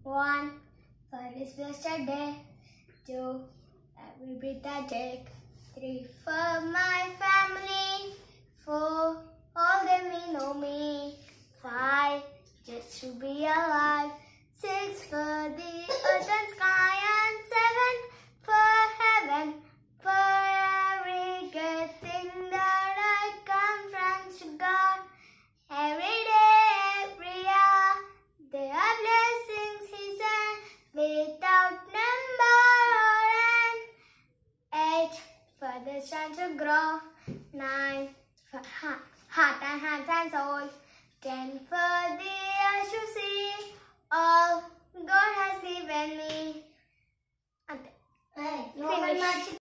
1 for this blessed day. 2 every breath I take. 3 for my family. 4 all they may know me. 5 just to be alive. 6 for the earth and sky, and 7 for heaven, for every good thing that I come from to God. Every day, every hour, there are blessings He sent without number or end. 8 for the strength to grow. 9 for heart and hands and soul. 10 for the eyes to see all God has given me. Hey, no,